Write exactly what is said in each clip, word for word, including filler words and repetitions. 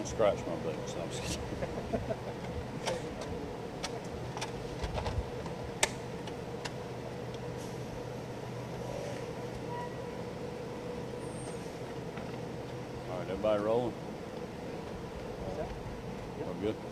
don't scratch my boots. I'm just kidding. All right, everybody rolling? We're good.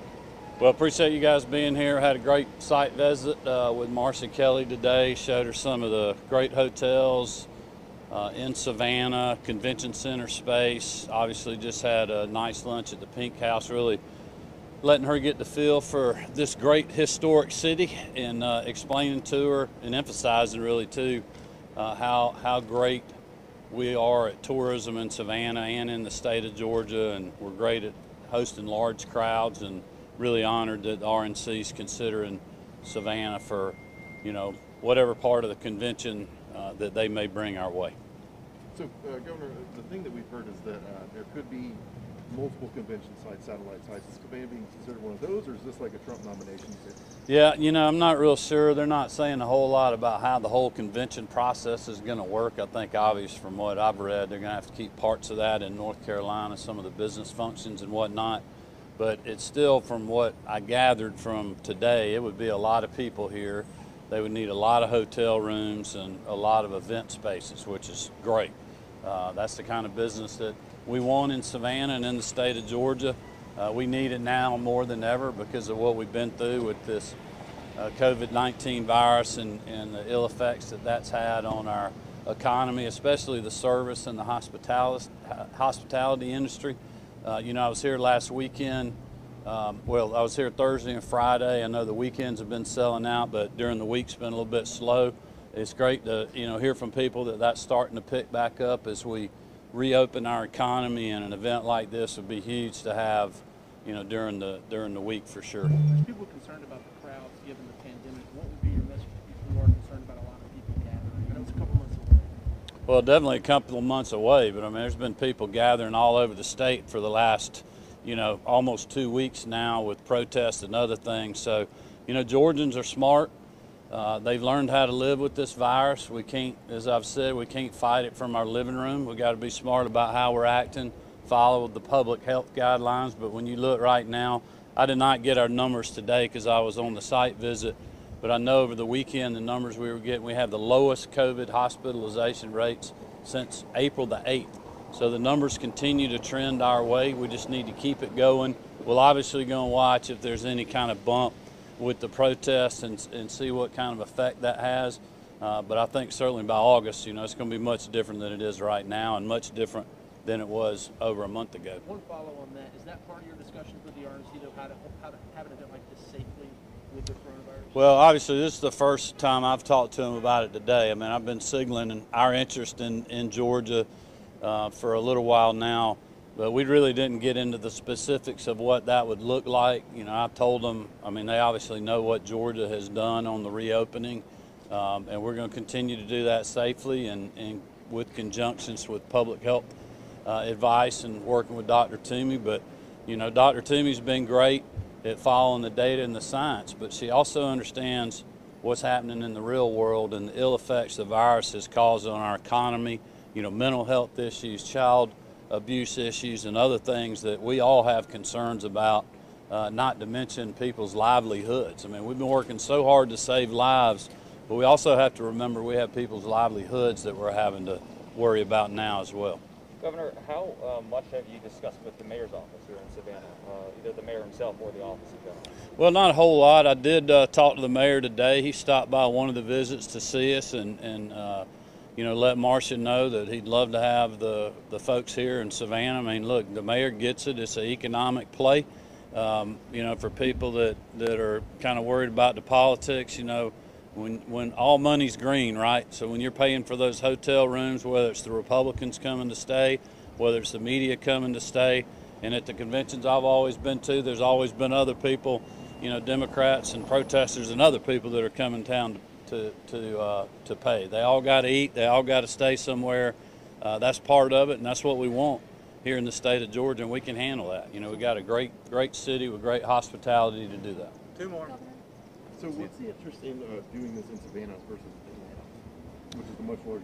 Well, appreciate you guys being here. Had a great site visit uh, with Marcy Kelly today. Showed her some of the great hotels uh, in Savannah, convention center space. Obviously just had a nice lunch at the Pink House, really letting her get the feel for this great historic city and uh, explaining to her and emphasizing really too uh, how, how great we are at tourism in Savannah and in the state of Georgia, and we're great at hosting large crowds, and really honored that the R N C is considering Savannah for, you know, whatever part of the convention uh, that they may bring our way. So, uh, Governor, the thing that we've heard is that uh, there could be multiple convention sites, satellite sites. Is Savannah being considered one of those, or is this like a Trump nomination? Yeah, you know, I'm not real sure. They're not saying a whole lot about how the whole convention process is going to work. I think obvious from what I've read, they're going to have to keep parts of that in North Carolina, some of the business functions and whatnot. But it's still, from what I gathered from today, it would be a lot of people here. They would need a lot of hotel rooms and a lot of event spaces, which is great. Uh, that's the kind of business that we want in Savannah and in the state of Georgia. Uh, we need it now more than ever because of what we've been through with this uh, COVID nineteen virus and, and the ill effects that that's had on our economy, especially the service and the hospitality, hospitality industry. Uh, you know, I was here last weekend. Um, well, I was here Thursday and Friday. I know the weekends have been selling out, but during the week's been a little bit slow. It's great to, you know, hear from people that that's starting to pick back up as we reopen our economy, and an event like this would be huge to have, you know, during the during the week for sure. There's people concerned about the crowds given the pandemic. What would be your message to people who are concerned about a lot of people gathering? I know it's a couple months away. Well, definitely a couple of months away, but I mean, there's been people gathering all over the state for the last, you know, almost two weeks now with protests and other things. So, you know, Georgians are smart. Uh, they've learned how to live with this virus. We can't, as I've said, we can't fight it from our living room. We got to be smart about how we're acting, follow the public health guidelines. But when you look right now, I did not get our numbers today because I was on the site visit, but I know over the weekend the numbers we were getting, we have the lowest COVID hospitalization rates since April the eighth. So the numbers continue to trend our way. We just need to keep it going. We'll obviously go and watch if there's any kind of bump with the protests and, and see what kind of effect that has. Uh, but I think certainly by August, you know, it's going to be much different than it is right now, and much different than it was over a month ago. One follow on that, is that part of your discussions with the R N C, though, how to, how to have an event like this safely with the coronavirus? Well, obviously this is the first time I've talked to them about it today. I mean, I've been signaling our interest in, in Georgia uh, for a little while now, but we really didn't get into the specifics of what that would look like. You know, I told them, I mean, they obviously know what Georgia has done on the reopening, um, and we're going to continue to do that safely and, and with conjunctions with public health uh, advice and working with Doctor Toomey. But, you know, Doctor Toomey's been great at following the data and the science, but she also understands what's happening in the real world and the ill effects the virus has caused on our economy, you know, mental health issues, child abuse issues, and other things that we all have concerns about, uh, not to mention people's livelihoods. I mean, we've been working so hard to save lives, but we also have to remember we have people's livelihoods that we're having to worry about now as well. Governor, how uh, much have you discussed with the mayor's office here in Savannah, uh, either the mayor himself or the office of governor? Well, not a whole lot. I did uh, talk to the mayor today. He stopped by one of the visits to see us and, and uh, you know, let Marcia know that he'd love to have the, the folks here in Savannah. I mean, look, the mayor gets it. It's an economic play, um, you know, for people that, that are kind of worried about the politics, you know, when, when all money's green, right? So when you're paying for those hotel rooms, whether it's the Republicans coming to stay, whether it's the media coming to stay, and at the conventions I've always been to, there's always been other people, you know, Democrats and protesters and other people that are coming down to to to, uh, to pay. They all got to eat. They all got to stay somewhere. Uh, that's part of it, and that's what we want here in the state of Georgia, and we can handle that. You know, we got a great great city with great hospitality to do that. Two more. So what's the interest in uh, doing this in Savannah versus Atlanta, which is a much larger city?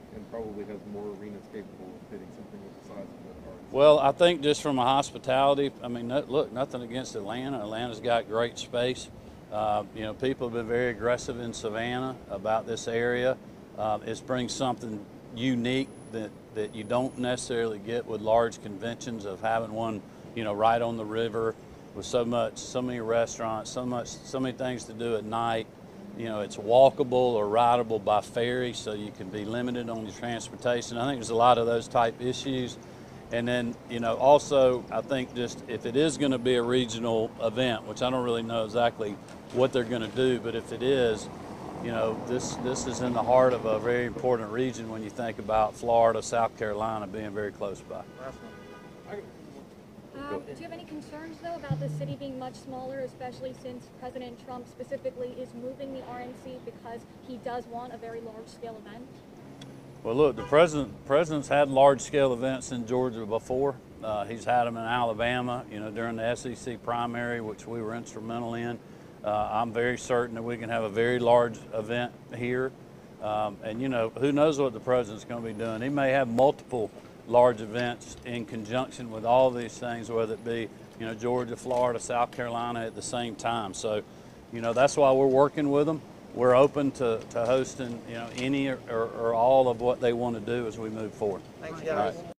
and probably has more arenas capable of fitting something with the size of the Arts. Well, I think just from a hospitality, I mean, no, look, nothing against Atlanta. Atlanta's got great space. Uh, you know, people have been very aggressive in Savannah about this area. Uh, it brings something unique that, that you don't necessarily get with large conventions, of having one, you know, right on the river with so much, so many restaurants, so much, so many things to do at night. You know, it's walkable or rideable by ferry, so you can be limited on your transportation. I think there's a lot of those type issues. And then, you know, also, I think just if it is going to be a regional event, which I don't really know exactly what they're going to do, but if it is, you know, this, this is in the heart of a very important region when you think about Florida, South Carolina being very close by. Um, do you have any concerns, though, about the city being much smaller, especially since President Trump specifically is moving the R N C because he does want a very large-scale event? Well, look, the president president's had large-scale events in Georgia before. Uh, he's had them in Alabama, you know, during the S E C primary, which we were instrumental in. Uh, I'm very certain that we can have a very large event here. Um, and, you know, who knows what the president's going to be doing. He may have multiple large events in conjunction with all these things, whether it be, you know, Georgia, Florida, South Carolina at the same time. So, you know, that's why we're working with them. We're open to, to hosting, you know, any or, or all of what they want to do as we move forward. Thanks, All guys. right.